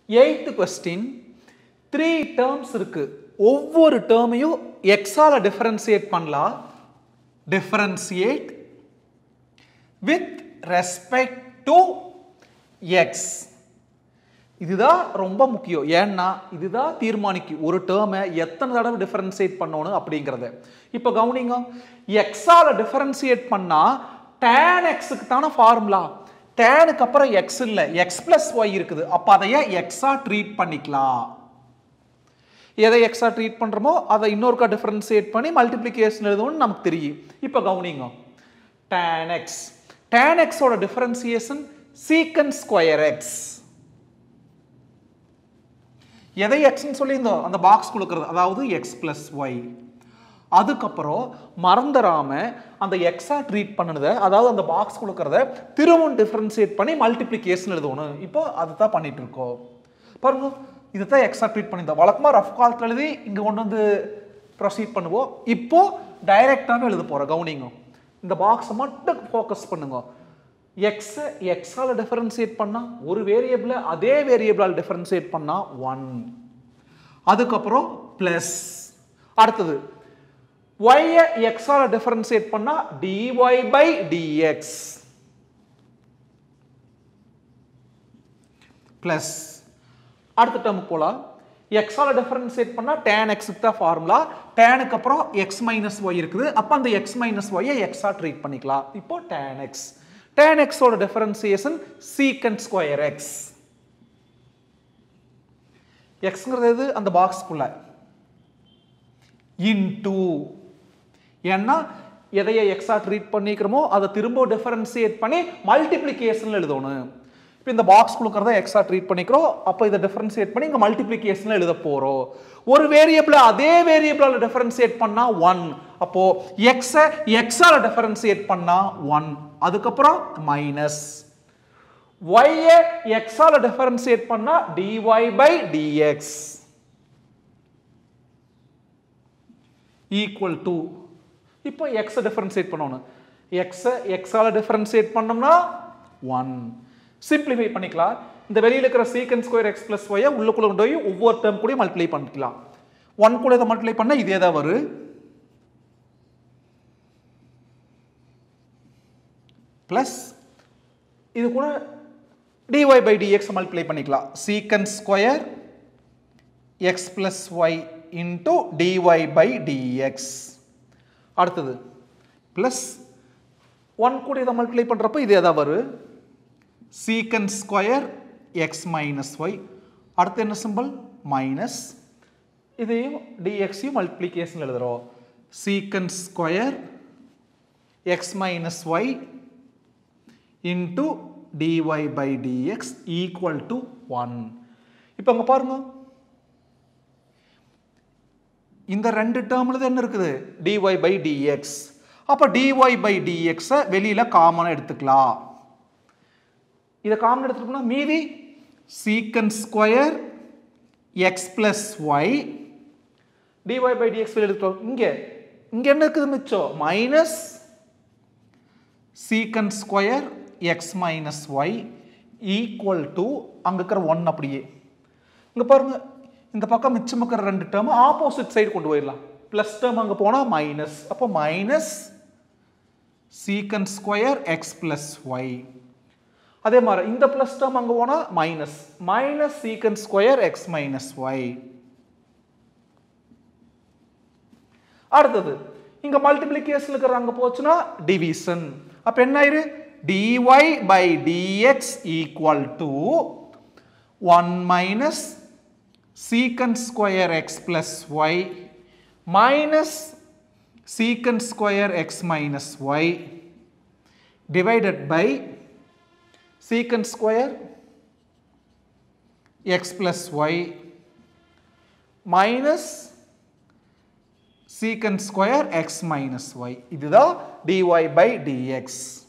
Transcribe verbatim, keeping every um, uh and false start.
eighth question. three terms இருக்கு. ஒவ்வொரு டேர்மையும் x ஆல differentiate பண்ணலாம். differentiate with respect to x. இதுதான் ரொம்ப முக்கியம். ஏன்னா இதுதான் தீர்மானிக்கும் ஒரு டேர்மை எத்தனை தடவை differentiate பண்ணணும் அப்படிங்கறத. இப்போ கவனிங்க. x ஆல differentiate பண்ணா tan x க்கு தான ஃபார்முலா. tan க்கு அப்புறம் x இல்ல, x plus y இருக்குது. அப்ப அதைய x ஆ ட்ரீட் பண்ணிக்கலாம். எதை x ஆ ட்ரீட் பண்றோமோ அதை இன்னொருக்கா டிஃபரன்ஷியேட் பண்ணி மல்டிப்ளிகேஷன் எழுதணும்னு நமக்கு தெரியும். இப்போ கவனிங்க. tan x. tan x ஓட டிஃபரன்ஷியேஷன் secant square x. எதை x ன்னு சொல்லியிருந்தோம் அந்த பாக்ஸ் கொடுக்கிறது, அதாவது x plus y. அதுக்கப்புறம் மறந்துடாம அந்த x ஆ ட்ரீட் பண்ணனதை, அதாவது அந்த பாக்ஸ் கொடுக்கறத திரும்பவும் டிஃபரன்ஷியேட் பண்ணி மல்டிப்ளிகேஷன் எழுதணும். இப்போ அதுதான் பண்ணிட்டு இருக்கோம். பாருங்க, இதுதான் x ஆ ட்ரீட் பண்ணியிருந்தோம். வழக்கமா ரஃப் காலத்துல எழுதி இங்க கொண்டு வந்து ப்ரொசீட் பண்ணுவோம். இப்போ டைரக்டாவே எழுத போறோம். கவனிங்க, இந்த பாக்ஸை மட்டும் ஃபோக்கஸ் பண்ணுங்க. x x ஆல டிஃபரன்ஷியேட் பண்ணா ஒரு வேரியபிள் அதே வேரியபிளால் டிஃபரன்ஷியேட் பண்ணா one. அதுக்கப்புறம் பிளஸ். அடுத்தது y x ஆல டிஃபரன்ஷியேட் பண்ணா dy by dx பிளஸ். அடுத்த டேர்ம் போலாம். x ஆல டிஃபரன்ஷியேட் பண்ணா tan x க்கு தான் ஃபார்முலா. tan க்கு அப்புறம் x minus y இருக்குது. அப்ப அந்த x minus y ஐ x ஆ ட்ரீட் பண்ணிக்கலாம். இப்போ tan x. tan x ஓட டிஃபரன்ஷியேஷன் secant square x. xங்கிறது எது அந்த பாக்ஸ்க்குள்ள into. ஏன்னா எதைய x ஆ ட்ரீட் பண்ணிக்கிறோமோ அதை திரும்ப டிஃபரன்ஷியேட் பண்ணி மல்டிப்ளிகேஷன்ல எழுதணும். இப்போ இந்த பாக்ஸ் குளுக்கறத x ஆ ட்ரீட் பண்ணிக்கிறோம். அப்போ இதை டிஃபரன்ஷியேட் பண்ணி இங்க மல்டிப்ளிகேஷன்ல எழுத போறோம். ஒரு வேரியபிள் அதே வேரியபிளால டிஃபரன்ஷியேட் பண்ணா one. அப்போ x x ஆல டிஃபரன்ஷியேட் பண்ணா one. அதுக்கப்புறம் மைனஸ். y x ஆல டிஃபரன்ஷியேட் பண்ணா dy by dx equal to. இப்போ x டிஃபரன்ஷியேட் பண்ணனும். x x ஆல டிஃபரன்ஷியேட் பண்ணோம்னா one. சிம்பிளிஃபை பண்ணிக்கலாம். இந்த வெளியில இருக்கிற secant square x plus y உள்ளுக்குள்ள கொண்டு போய் ஒவ்வொரு டேர்ம் கூட மல்டிப்ளை பண்ணிக்கலாம். one கூட இத மல்டிப்ளை பண்ணா இதே தான் வரும். பிளஸ் இது கூட dy by dx மல்டிப்ளை பண்ணிக்கலாம். secant square x plus y into dy by dx. அடுத்தது பிளஸ் one கூட இத மல்டிப்ளை பண்றப்ப இதே தான் வரும். secant square x minus y. அடுத்து என்ன சிம்பல்? மைனஸ். இதையும் dx யும் மல்டிப்ளிகேஷன் எழுதுறோம். secant square x minus y into dy by dx equal to one. இப்போ அங்க பாருங்க, இந்த ரெண்டு டேர்ம்ல என்ன இருக்குது? dy by dx. அப்ப dy by dx வெளியில காமனா எடுத்துக்கலாம். இத காமன் எடுத்துட்டோம்னா மீதி secant square x plus y dy by dx வெளிய எடுத்துட்டோம். இங்க இங்க என்ன இருக்குது மிச்சம்? Minus secant square x minus y equal to அங்க இருக்கிற one அப்படியே. இங்க பாருங்க, இந்த பக்கம் மிச்சம் இருக்கிற ரெண்டு டேர்ம் ஆப்போசிட் சைடு கொண்டு போயிடலாம். பிளஸ் டேர்ம் அங்க போனா மைனஸ். அப்போ minus secant square x plus y. அதே மாதிரி இந்த பிளஸ் டேர்ம் அங்க போனா minus minus secant square x minus y. அடுத்தது இங்க மல்டிப்ளிகேஷன் இருக்கிற அங்க போச்சுனா டிவிஷன். அப்ப என்ன ஆயிரு? dy by dx equal to one minus secant square x plus y minus secant square x minus y divided by secant square x plus y minus secant square x minus y. இதுதான் dy by dx.